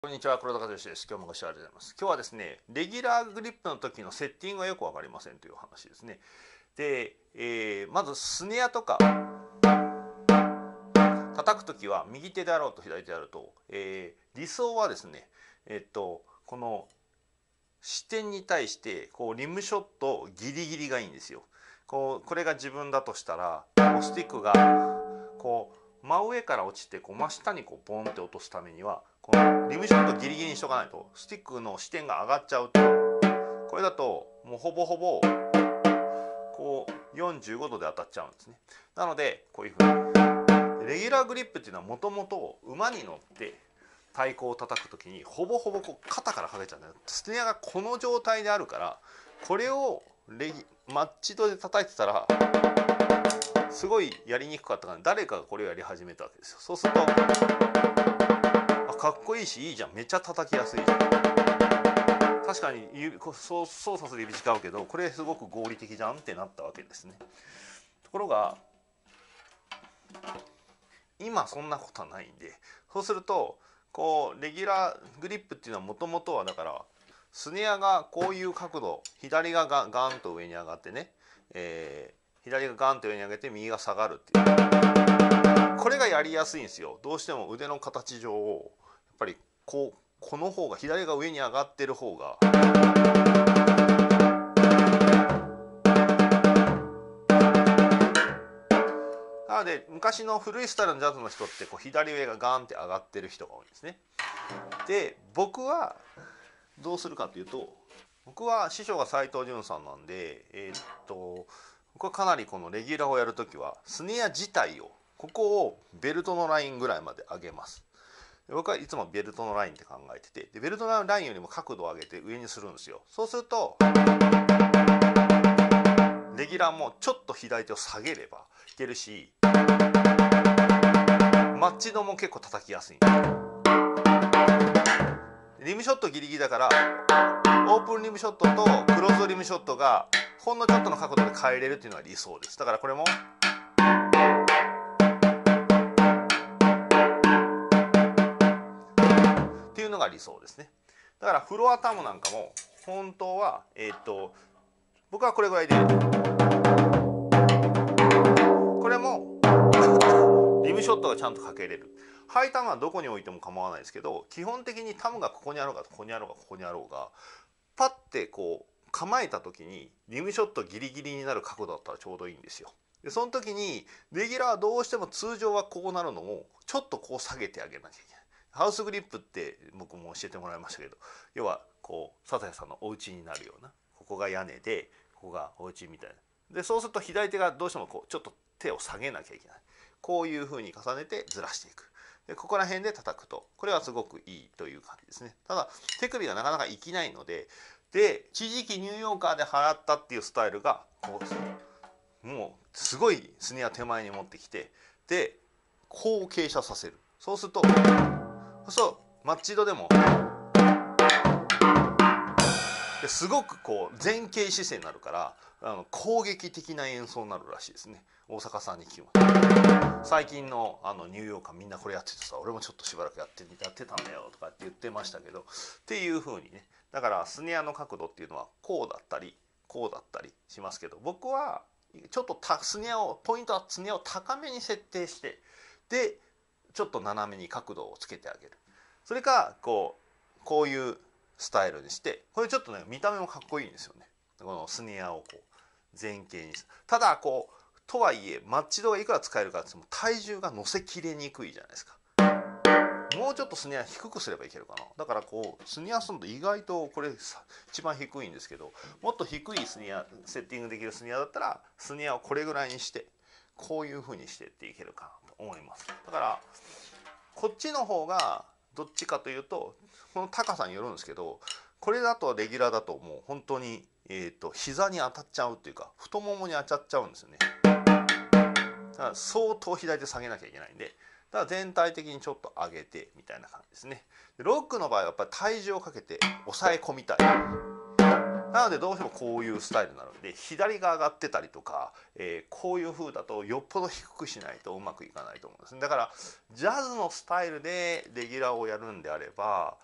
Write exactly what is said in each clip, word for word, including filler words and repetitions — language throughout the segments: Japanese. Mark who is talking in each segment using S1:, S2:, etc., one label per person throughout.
S1: こんにちは、黒田和義です。今日もご視聴ありがとうございます。今日はですね、レギュラーグリップの時のセッティングがよく分かりませんという話ですね。で、えーまずスネアとか叩く時は右手であろうと左手であろうと、えー理想はですね、えっとこの支点に対してこうリムショットギリギリがいいんですよ。こうこれが自分だとしたら、こうスティックがこう真上から落ちてこう真下にこうボンって落とすためには、このリムショットギリギリにしとかないとスティックの支点が上がっちゃうと、これだともうほぼほぼこうよんじゅうごどで当たっちゃうんですね。なのでこういうふうにレギュラーグリップっていうのはもともと馬に乗って太鼓を叩く時にほぼほぼこう肩からかけちゃうんだよ。スネアがこの状態であるから、これをレギマッチドで叩いてたらすごいやりにくかったから、誰かがこれをやり始めたわけですよ。そうすると、あ、かっこいいしいいじゃん、めっちゃ叩きやすいじゃん。確かに指そう操作する指違うけど、これすごく合理的じゃんってなったわけですね。ところが今そんなことはないんで、そうするとこうレギュラーグリップっていうのはもともとはだからスネアがこういう角度、左がガンガンと上に上がってね、えー、左がガンと上に上げて右が下がるっていう、これがやりやすいんですよ。どうしても腕の形上をやっぱりこうこの方が左が上に上がってる方がなので、昔の古いスタイルのジャズの人ってこう左上がガンって上がってる人が多いんですね。で僕はどうするかというと、僕は師匠が斉藤潤さんなんで、えー、っと僕はかなりこのレギュラーをやるときはスネア自体をここをベルトのラインぐらいまで上げます。僕はいつもベルトのラインって考えてて、でベルトのラインよりも角度を上げて上にするんですよ。そうするとレギュラーもちょっと左手を下げればいけるし、マッチ度も結構叩きやすい。リムショットギリギリだから、オープンリムショットとクローズリムショットがほんのちょっとの角度で変えれるっていうのが理想です。だからこれもっていうのが理想ですね。だからフロアタムなんかも本当はえー、っと僕はこれぐらいで、これもリムショットがちゃんとかけれる。ハイタムはどこに置いても構わないですけど、基本的にタムがここにあろうがここにあろうがここにあろうが、パッてこう構えた時にリムショットギリギリになる角度だったらちょうどいいんですよ。でその時にレギュラーはどうしても通常はこうなるのをちょっとこう下げてあげなきゃいけない。ハウスグリップって僕も教えてもらいましたけど、要はこう笹谷さんのお家になるような、ここが屋根でここがお家みたいな。でそうすると左手がどうしてもこうちょっと手を下げなきゃいけない。こういうふうに重ねてずらしていく。でここら辺で叩くとこれはすごくいいという感じですね。ただ手首がなかなか生きないので、で一時期ニューヨーカーで流行ったっていうスタイルがこうもうすごいスネア手前に持ってきて、でこう傾斜させる。そうするとそうマッチドでもですごくこう前傾姿勢になるから、あの攻撃的な演奏になるらしいですね。大阪さんに聞きました。最近のあのニューヨーカーみんなこれやっててさ、俺もちょっとしばらくやってやってたんだよとかって言ってましたけど、っていう風にね、だからスネアの角度っていうのはこうだったりこうだったりしますけど、僕はちょっとスネアをポイントはスネアを高めに設定して、でちょっと斜めに角度をつけてあげる。それかこうこういうスタイルにして、これちょっとね見た目もかっこいいんですよね。このスネアをこう前傾にする。ただこうとはいえマッチ度がいくら使えるかって言っても体重が乗せきれにくいじゃないですか。もうちょっとスネア低くすればいけるかな。だからこうスネアすると意外とこれ一番低いんですけど、もっと低いスネアセッティングできるスネアだったらスネアをこれぐらいにしてこういう風にしてっていけるかなと思います。だからこっちの方がどっちかというとこの高さによるんですけど、これだとレギュラーだともう本当にえーと膝に当たっちゃうっていうか太ももに当たっちゃうんですよね。だから相当左手下げなきゃいけないんで、だから全体的にちょっと上げてみたいな感じですね。ロックの場合はやっぱり体重をかけて抑え込みたい。なのでどうしてもこういうスタイルになるんで、左が上がってたりとか、えー、こういう風だとよっぽど低くしないとうまくいかないと思うんですね。だからジャズのスタイルでレギュラーをやるんであれば、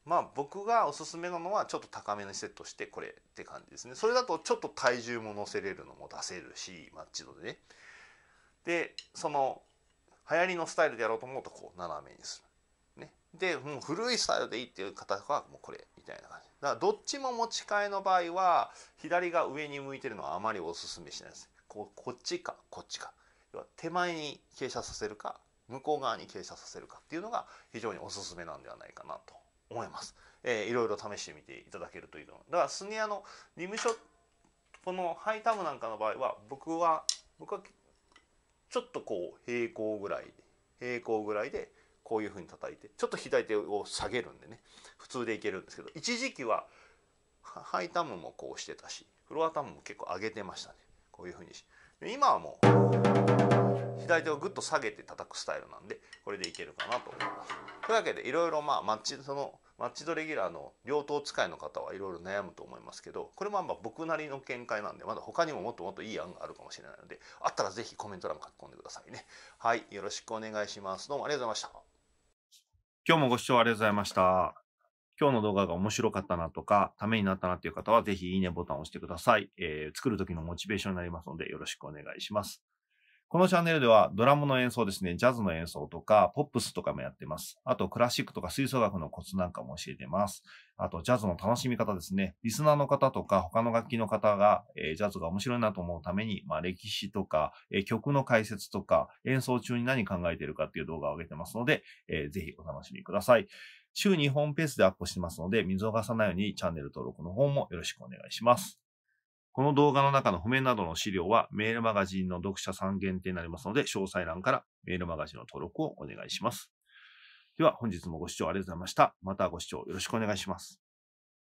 S1: まあ僕がおすすめなのはちょっと高めにセットしてこれって感じですね。それだとちょっと体重も乗せれるのも出せるし、マッチ度でね。でその流行りのスタイルでやろうと思うとこう斜めにする、ね、でもう古いスタイルでいいっていう方はもうこれみたいな感じだから、どっちも持ち替えの場合は左が上に向いてるのはあまりおすすめしないです。こうこっちかこっちか、要は手前に傾斜させるか向こう側に傾斜させるかっていうのが非常におすすめなんではないかなと思います。えー、いろいろ試してみていただけるといいと思う。だからスニアのリムショット、このハイタムなんかの場合は僕は僕はちょっとこう平行ぐらい平行ぐらいでこういうふうに叩いて、ちょっと左手を下げるんでね普通でいけるんですけど、一時期はハイタムもこうしてたしフロアタムも結構上げてましたね。こういうふうにし今はもう左手をグッと下げて叩くスタイルなんでこれでいけるかなと思います。というわけでいろいろまあマッチそのマッチドレギュラーの両刀使いの方はいろいろ悩むと思いますけど、これもまあ僕なりの見解なんでまだ他にももっともっといい案があるかもしれないので、あったらぜひコメント欄書き込んでくださいね。はい、よろしくお願いします。どうもありがとうございました。
S2: 今日もご視聴ありがとうございました。今日の動画が面白かったなとか、ためになったなっていう方は、ぜひいいねボタンを押してください。えー、作る時のモチベーションになりますので、よろしくお願いします。このチャンネルでは、ドラムの演奏ですね、ジャズの演奏とか、ポップスとかもやってます。あと、クラシックとか吹奏楽のコツなんかも教えてます。あと、ジャズの楽しみ方ですね。リスナーの方とか、他の楽器の方が、えー、ジャズが面白いなと思うために、まあ、歴史とか、えー、曲の解説とか、演奏中に何考えているかっていう動画を上げてますので、えー、ぜひお楽しみください。週にほんペースでアップしてますので、見逃さないようにチャンネル登録の方もよろしくお願いします。この動画の中の譜面などの資料はメールマガジンの読者さん限定になりますので、詳細欄からメールマガジンの登録をお願いします。では本日もご視聴ありがとうございました。またご視聴よろしくお願いします。